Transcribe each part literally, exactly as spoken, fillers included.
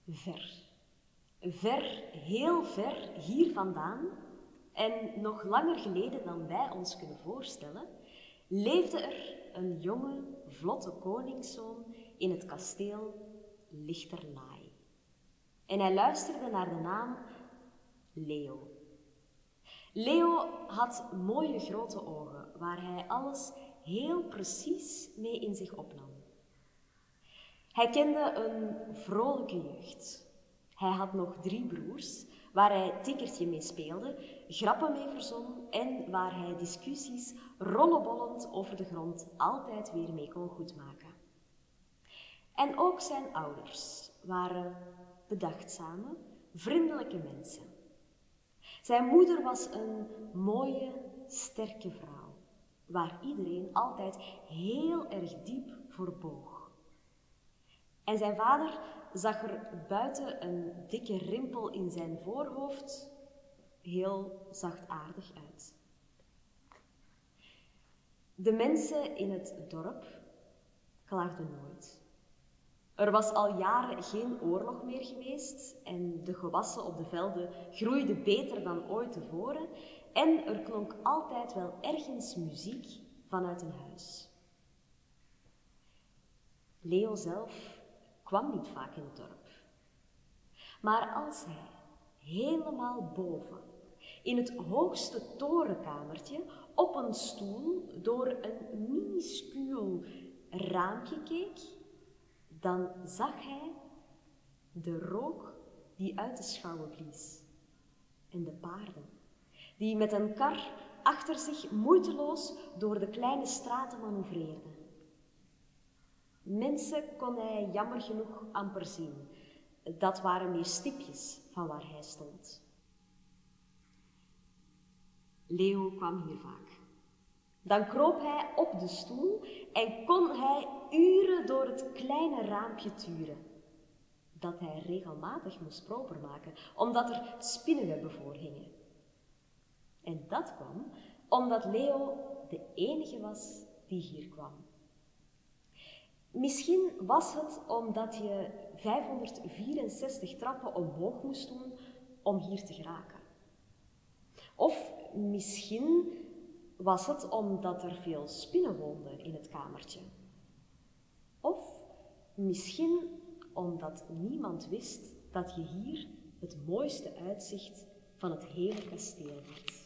Ver. Ver, heel ver hier vandaan, en nog langer geleden dan wij ons kunnen voorstellen, leefde er een jonge, vlotte koningszoon in het kasteel Lichterlaai. En hij luisterde naar de naam Leo. Leo had mooie grote ogen, waar hij alles heel precies mee in zich opnam. Hij kende een vrolijke jeugd. Hij had nog drie broers, waar hij tikkertje mee speelde, grappen mee verzon en waar hij discussies rollenbollend over de grond altijd weer mee kon goedmaken. En ook zijn ouders waren bedachtzame, vriendelijke mensen. Zijn moeder was een mooie, sterke vrouw, waar iedereen altijd heel erg diep voor boog. En zijn vader zag er buiten een dikke rimpel in zijn voorhoofd heel zachtaardig uit. De mensen in het dorp klaagden nooit. Er was al jaren geen oorlog meer geweest en de gewassen op de velden groeiden beter dan ooit tevoren en er klonk altijd wel ergens muziek vanuit een huis. Leo zelf kwam niet vaak in het dorp. Maar als hij helemaal boven, in het hoogste torenkamertje, op een stoel door een minuscuul raampje keek, dan zag hij de rook die uit de schouwen blies en de paarden die met een kar achter zich moeiteloos door de kleine straten manoeuvreerden. Mensen kon hij jammer genoeg amper zien. Dat waren meer stipjes van waar hij stond. Leo kwam hier vaak. Dan kroop hij op de stoel en kon hij uren door het kleine raampje turen, dat hij regelmatig moest propermaken, omdat er spinnenwebben voor hingen. En dat kwam omdat Leo de enige was die hier kwam. Misschien was het omdat je vijfhonderdvierenzestig trappen omhoog moest doen om hier te geraken. Of misschien was het omdat er veel spinnen woonden in het kamertje. Of misschien omdat niemand wist dat je hier het mooiste uitzicht van het hele kasteel had.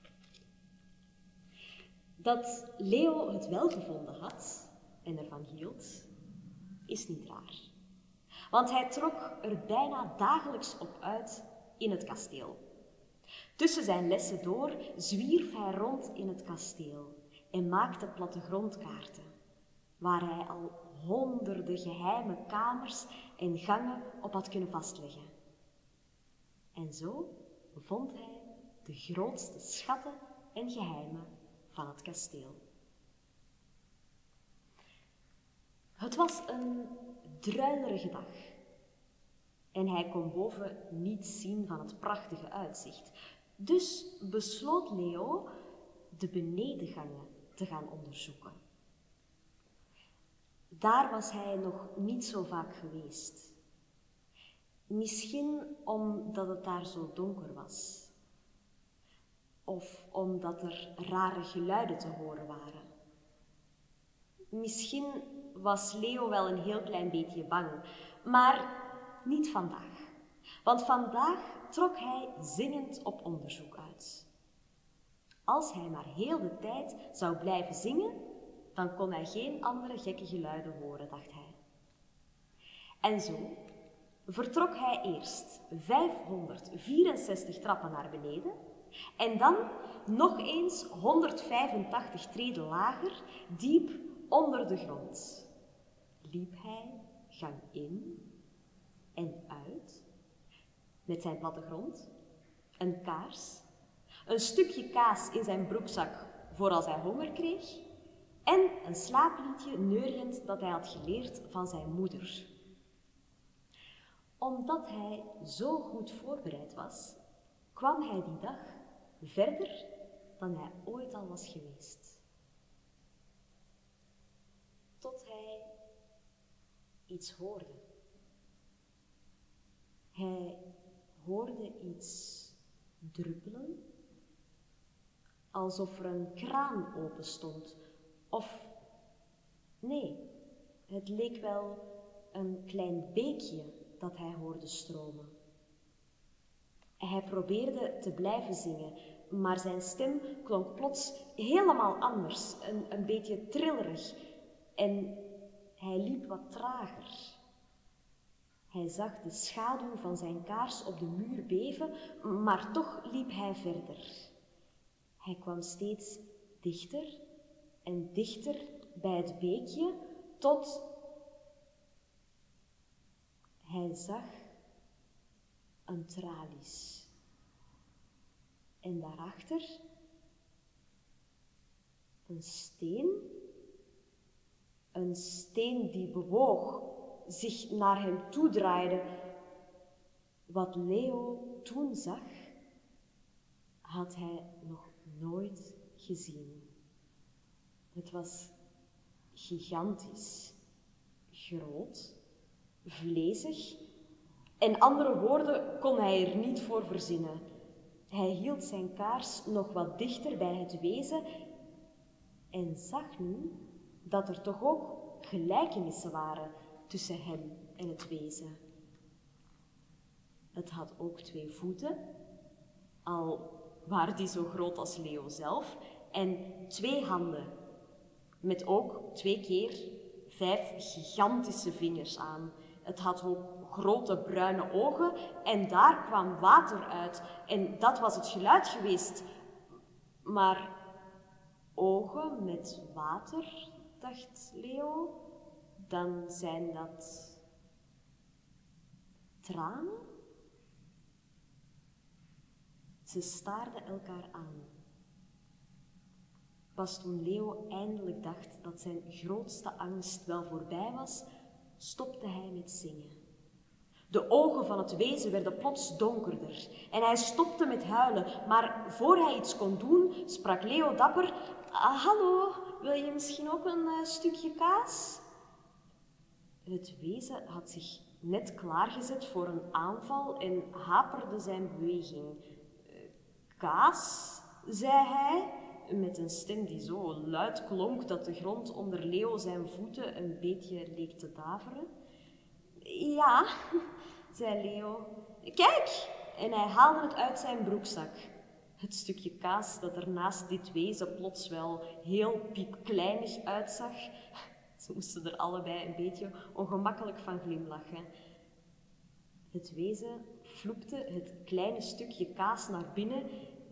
Dat Leo het wel gevonden had en ervan hield, is niet raar. Want hij trok er bijna dagelijks op uit in het kasteel. Tussen zijn lessen door zwierf hij rond in het kasteel en maakte plattegrondkaarten, waar hij al honderden geheime kamers en gangen op had kunnen vastleggen. En zo vond hij de grootste schatten en geheimen van het kasteel. Het was een druilerige dag en hij kon boven niets zien van het prachtige uitzicht. Dus besloot Leo de benedengangen te gaan onderzoeken. Daar was hij nog niet zo vaak geweest. Misschien omdat het daar zo donker was. Of omdat er rare geluiden te horen waren. Misschien was Leo wel een heel klein beetje bang, maar niet vandaag. Want vandaag trok hij zingend op onderzoek uit. Als hij maar heel de tijd zou blijven zingen, dan kon hij geen andere gekke geluiden horen, dacht hij. En zo vertrok hij eerst vijfhonderdvierenzestig trappen naar beneden en dan nog eens honderdvijfentachtig treden lager, diep onder de grond. Liep hij gang in en uit met zijn plattegrond, een kaars, een stukje kaas in zijn broekzak voor als hij honger kreeg en een slaapliedje neuriënd dat hij had geleerd van zijn moeder. Omdat hij zo goed voorbereid was, kwam hij die dag verder dan hij ooit al was geweest. Tot hij iets hoorde. Hij hoorde iets druppelen, alsof er een kraan open stond. Of, nee, het leek wel een klein beekje dat hij hoorde stromen. Hij probeerde te blijven zingen, maar zijn stem klonk plots helemaal anders, een, een beetje trillerig. En hij liep wat trager. Hij zag de schaduw van zijn kaars op de muur beven, maar toch liep hij verder. Hij kwam steeds dichter en dichter bij het beekje, tot hij zag een tralies. En daarachter een steen, een steen die bewoog, zich naar hem toedraaide. Wat Leo toen zag, had hij nog nooit gezien. Het was gigantisch, groot, vlezig, en andere woorden kon hij er niet voor verzinnen. Hij hield zijn kaars nog wat dichter bij het wezen en zag nu dat er toch ook gelijkenissen waren tussen hem en het wezen. Het had ook twee voeten, al waren die zo groot als Leo zelf, en twee handen, met ook twee keer vijf gigantische vingers aan. Het had ook grote bruine ogen en daar kwam water uit. En dat was het geluid geweest. Maar ogen met water, dacht Leo, dan zijn dat tranen? Ze staarden elkaar aan. Pas toen Leo eindelijk dacht dat zijn grootste angst wel voorbij was, stopte hij met zingen. De ogen van het wezen werden plots donkerder en hij stopte met huilen, maar voor hij iets kon doen, sprak Leo dapper: ah, hallo, wil je misschien ook een uh, stukje kaas? Het wezen had zich net klaargezet voor een aanval en haperde zijn beweging. Uh, kaas, zei hij, met een stem die zo luid klonk dat de grond onder Leo zijn voeten een beetje leek te daveren. Ja, zei Leo. Kijk! En hij haalde het uit zijn broekzak. Het stukje kaas dat er naast dit wezen plots wel heel piepkleinig uitzag. Ze moesten er allebei een beetje ongemakkelijk van glimlachen. Het wezen vloepte het kleine stukje kaas naar binnen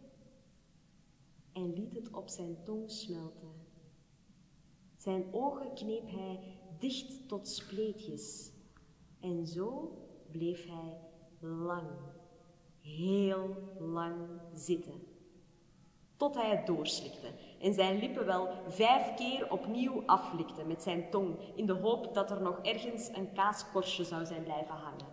en liet het op zijn tong smelten. Zijn ogen kneep hij dicht tot spleetjes. En zo bleef hij lang, heel lang zitten. Tot hij het doorslikte en zijn lippen wel vijf keer opnieuw aflikte met zijn tong, in de hoop dat er nog ergens een kaaskorstje zou zijn blijven hangen.